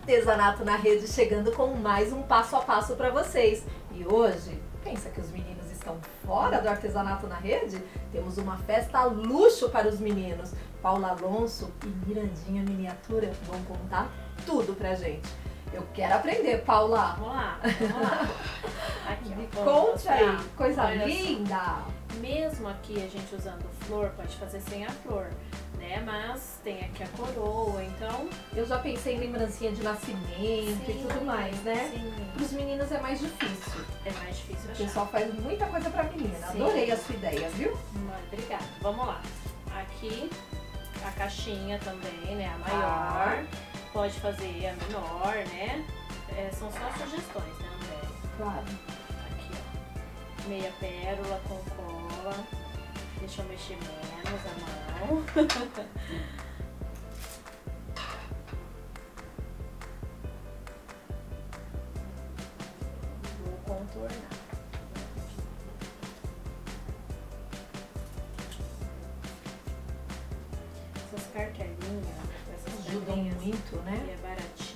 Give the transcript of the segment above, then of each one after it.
Artesanato na Rede chegando com mais um passo a passo para vocês. E hoje, pensa que os meninos estão fora do Artesanato na Rede? Temos uma festa luxo para os meninos. Paula Alonso e Mirandinha Miniatura vão contar tudo pra gente. Eu quero aprender, Paula. Vamos lá, vamos lá. Aqui, Me ó, conte aí, coisa Olha linda. só. Mesmo aqui a gente usando flor, pode fazer sem a flor, né? Mas tem aqui a coroa, então... Eu já pensei em lembrancinha de nascimento e tudo mais, né? Sim, Para os meninos é mais difícil. é mais difícil O achar. pessoal faz muita coisa pra menina. Sim. Adorei a sua ideia, viu? Obrigada. Vamos lá. Aqui a caixinha também, né? A maior. Pode fazer a menor, né? São só sugestões, né, André? Claro. Aqui, ó. Meia pérola com cola. Deixa eu mexer menos a mão. Vou contornar. Essas cartelinhas, essas Ajudam cartelinhas, muito, e né? é baratinho.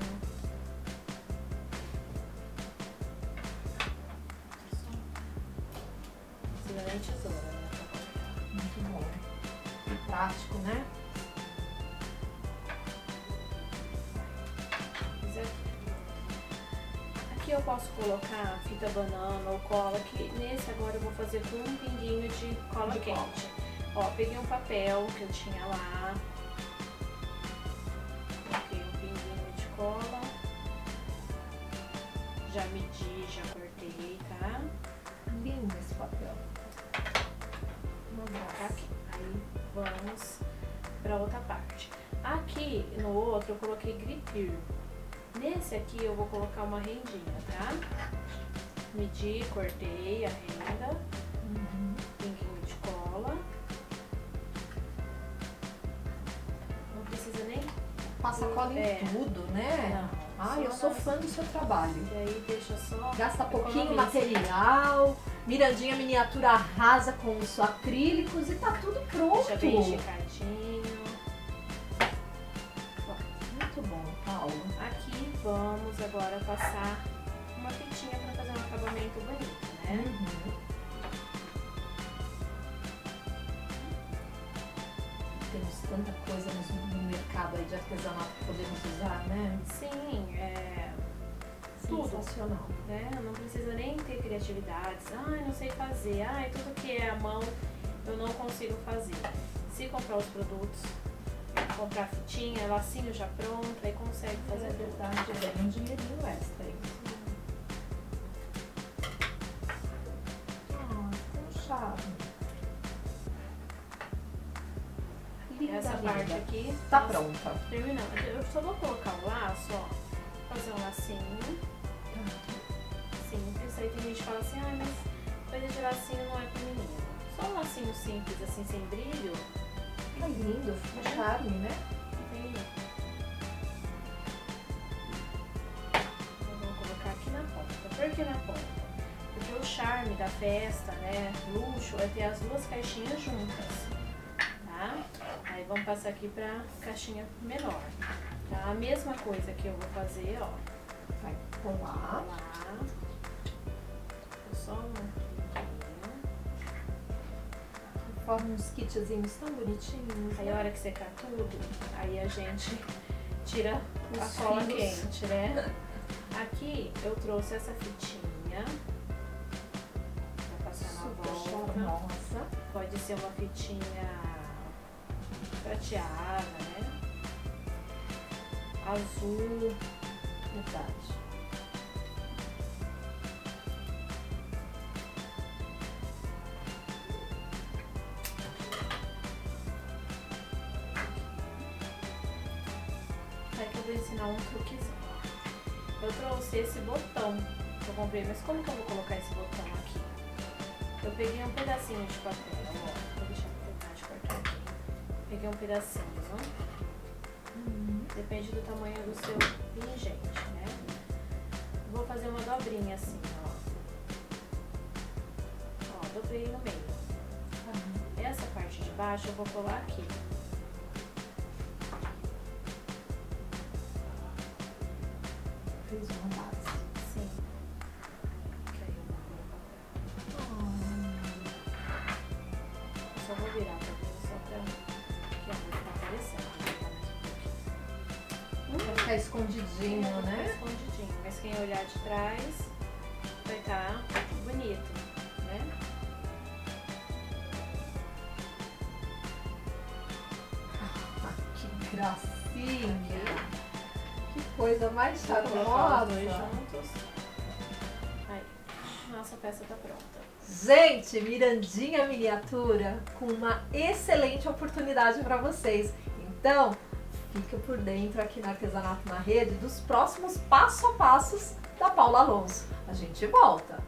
Não precisa nem tesoura, né? pra cortar. Muito bom. E prático, né? Fiz aqui. Aqui eu posso colocar fita banana ou cola, que nesse agora eu vou fazer com um pinguinho de cola De quente. cola. Ó, peguei um papel que eu tinha lá. Coloquei um pinguinho de cola. Já medi, já cortei, tá? Lindo esse papel. Vamos colocar aqui. Aí vamos pra outra parte. Aqui no outro eu coloquei gripir. Nesse aqui eu vou colocar uma rendinha, tá? Medi, cortei a renda. Pinguinho de cola. Não precisa nem... Passa cola em tudo, né? Não, Ai, só eu sou nas- fã do seu trabalho. E aí deixa só... Gasta pouquinho economiza. material. Mirandinha Miniatura arrasa com os acrílicos e tá tudo pronto. Deixa bem esticadinho. Muito bom, Paula. Aqui vamos agora passar uma fitinha para fazer um acabamento bonito, né? Temos tanta coisa no mercado aí de artesanato que podemos usar, né? Sim, tudo. Sensacional. Né? Não precisa nem ter criatividades. Ai, não sei fazer. Ai, tudo que é à mão eu não consigo fazer. Se comprar os produtos, comprar a fitinha, lacinho já pronto, aí consegue fazer É tudo. verdade, ganha um dinheirinho extra aí. Ah, tem um charme. Linda, Essa linda. parte aqui Tá nós pronta. terminamos. Eu só vou colocar o laço, ó. Fazer um lacinho simples. Aí tem gente que fala assim, ah, mas coisa de lacinho não é pra menina. Só um lacinho simples, assim, sem brilho. Tá lindo, fica charme, né? Tem. Eu vou colocar aqui na ponta. Por que na ponta? Porque o charme da festa, né, luxo, é ter as duas caixinhas juntas, tá? Aí vamos passar aqui pra caixinha menor, tá? A mesma coisa que eu vou fazer, ó. Vai colar. Lá. Só um pouquinho. Forma uns kitzinhos tão bonitinhos. Aí a hora que secar tudo, aí a gente tira a Os cola fios. quente, né? Aqui eu trouxe essa fitinha pra passar na Super volta. charmosa. Pode ser uma fitinha prateada, né? Azul. Verdade. Aí que eu vou ensinar um truquezinho. Eu trouxe esse botão que eu comprei, mas como que eu vou colocar esse botão aqui? Eu peguei um pedacinho de papel, ó. Vou deixar eu terminar de cortar aqui. Peguei um pedacinho, depende do tamanho do seu pingente, né? Vou fazer uma dobrinha assim, ó. Ó, dobrei no meio. Essa parte de baixo eu vou colar aqui. fez uma base. Sim. Que aí eu vou colocar. Eu só vou virar pra ver, só pra que a luz tá aparecendo. Vai ficar escondidinho, Vai né? ficar escondidinho, mas quem olhar de trás vai estar bonito, né? Ah, que gracinha! Que coisa mais Vou colocar os charmosa! dois juntos. Aí, nossa peça tá pronta. Gente, Mirandinha miniatura com uma excelente oportunidade para vocês. Então, fica por dentro aqui no Artesanato na Rede dos próximos passo a passos da Paula Alonso. A gente volta!